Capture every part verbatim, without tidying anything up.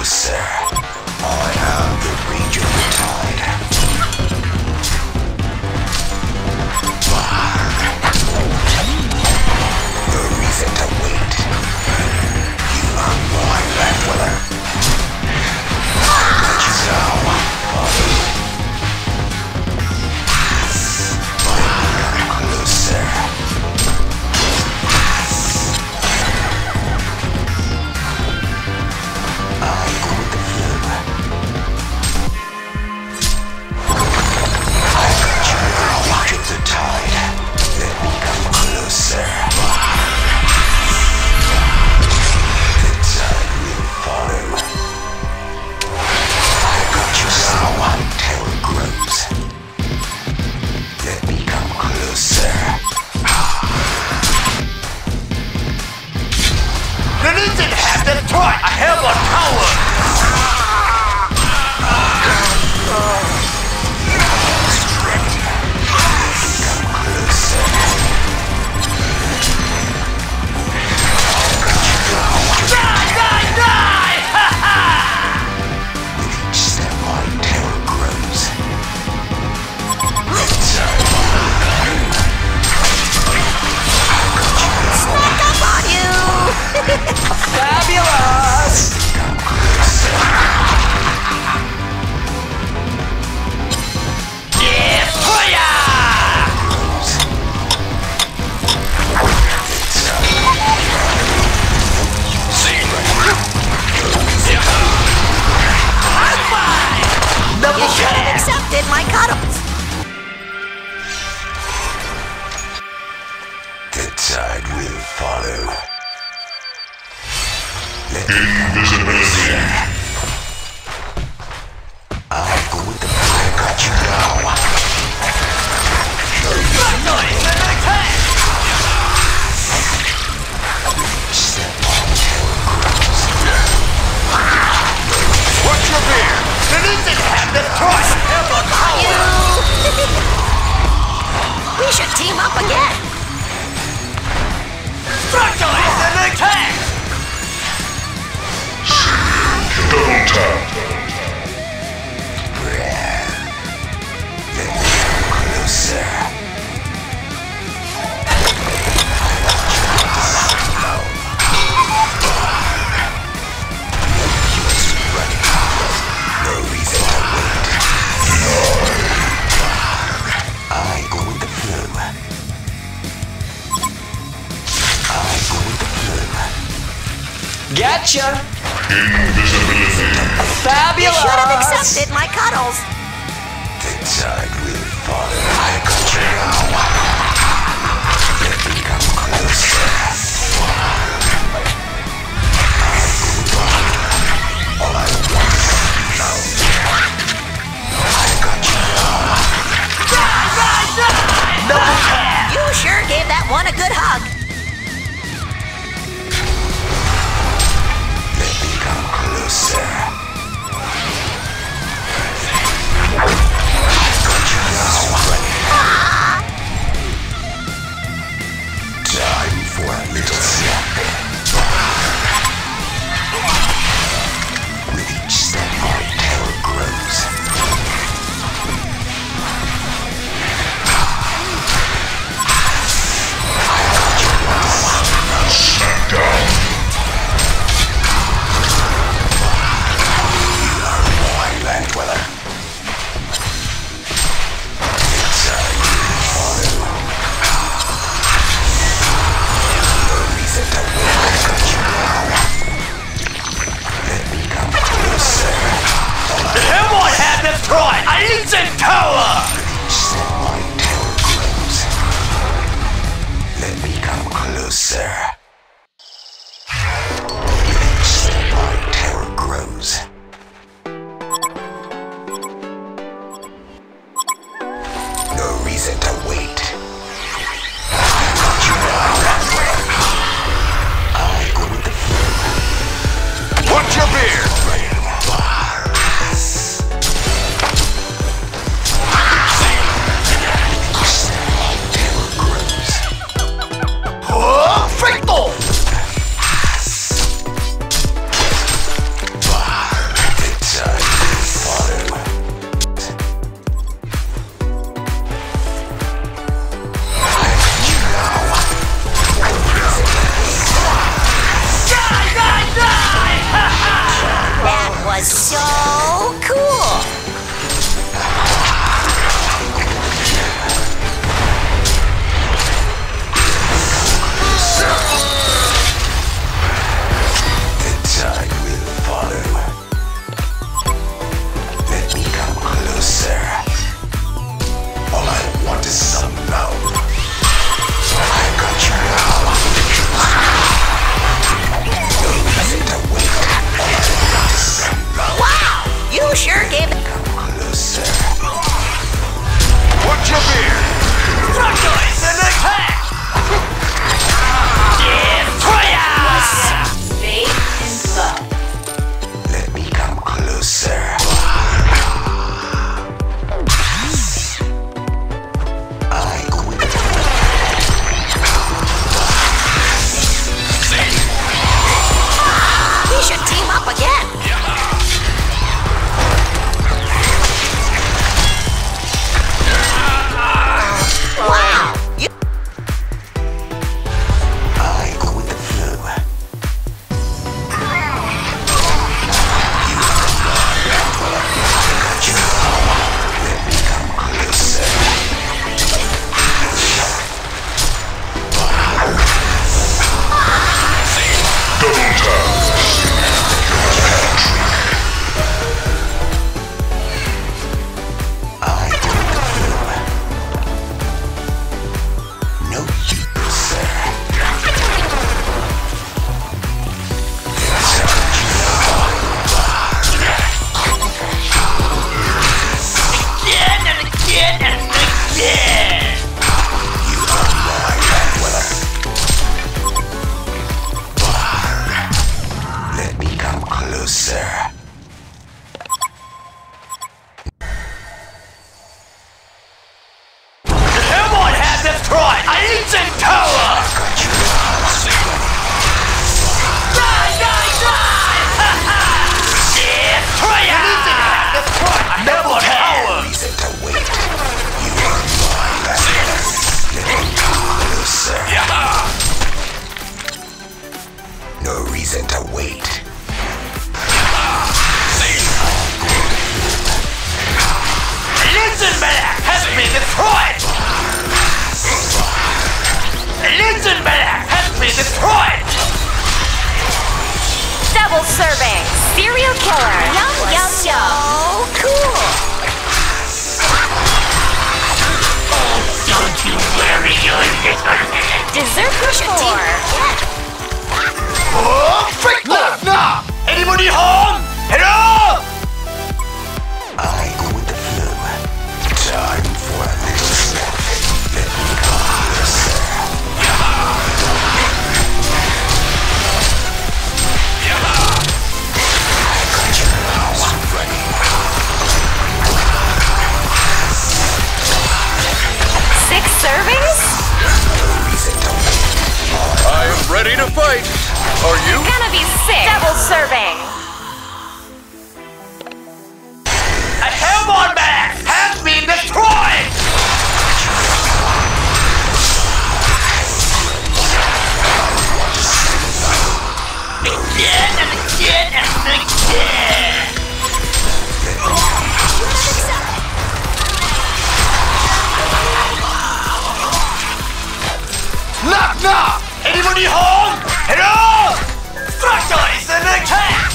closer. I am the rage of the tide. No reason to wait. You are my land dweller. Let you go. Come closer. I go with the flow. I got you with the reach of the tide. Let me come closer. The tide will follow. I got you now until it grows. Let me come closer. You didn't have that toy! I have a tower! Die, die, die! Ha ha! With each step my terror grows. Snuck up on you! Fabulous! Come closer. Yeah! Hoya! High five! Double You should have tap! accepted my cuddles. The tide will follow. Let Invisibility. I'll go with the I got you now. Back noise and attack! Step on terror grows. What's your beer? You didn't have that toy! I have a tower! You. We should team up again. Back noise and attack! Double tap. Let me come closer. No reason to wait. I go with the flow. I go with the flow. Gotcha! Invisibility. You Fabulous! should have accepted my cuddles. The tide will follow. I got you now. Let me come closer. All I want is love. I got you now. Die, die, die! Double tap! You sure gave that one a good hug. Let me come closer. I got you now. Time for a little snack. With each step my terror grows. I got you now. Smackdown. You are my land dweller. The tide will follow. No reason to wait. I got you now. Let me come closer. The Hellboy had that toy! I instant tower! Set my terror grows. Let me come closer. Each step my terror grows. No reason to wait. I got you now. I go with the flow. What's your beer? Oh, Friggle! was so cool. The tide will follow. Let me come closer. All I want is some love. I got you now. No reason to wait. All I want is some love. Wow, you sure gave it. Come closer. What's your beer? Fractalize and attack! Let me come closer. I go with the We should team up again. Wow, you I go with the flow. Let me come closer. Double tap. I go with the flow. No you, sir. Again and again and again! You are my dweller. Let me come closer. The HoN has destroyed an ancient tower! Got you. Die, die, die! Ha ha! Destroyer! The ancient has destroyed a noble tower! Reason to wait. You are my dweller. Let me come closer. No reason to wait. Linsenberg has been destroyed! Linsenberg has been destroyed! Double serving. Serial killer. Yum, yum, so yum. cool. Don't you worry your little... Dessert We should team before. up again. Oh, frick! Knock, knock! Anybody home? Hello? I go with the flow. Time for a little snap. Let me come closer. I got you now. I'm running. Six servings? No reason to wait. I am ready to fight. Are you? Gonna be six. Double serving. A HoN bag has been destroyed! Again and again and again! Knock, knock! Anybody home? Hello? Fractalize and attack!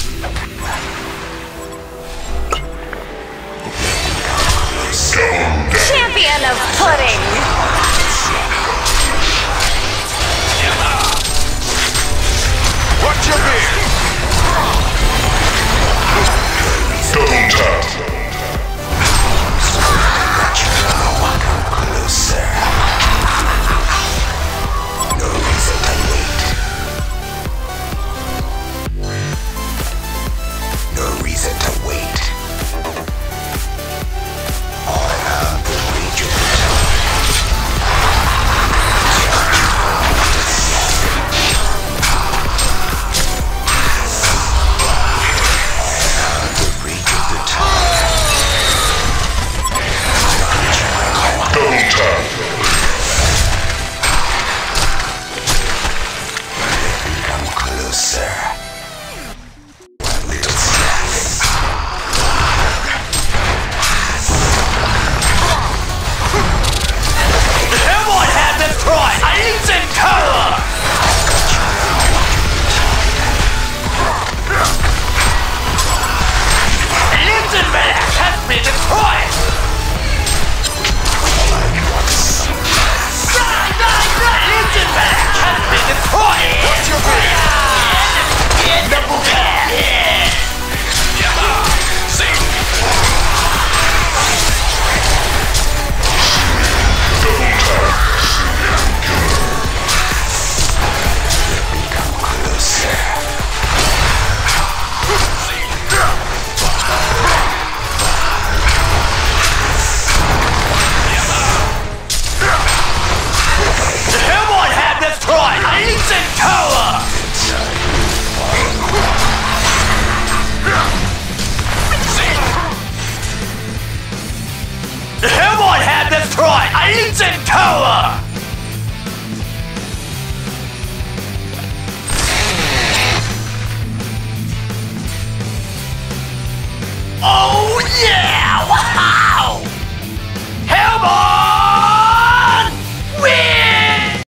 Champion of pudding. What's your beer? Double tap. Got you now. Come closer. No reason to wait. No reason to wait. I have the rage of the Heads and toes!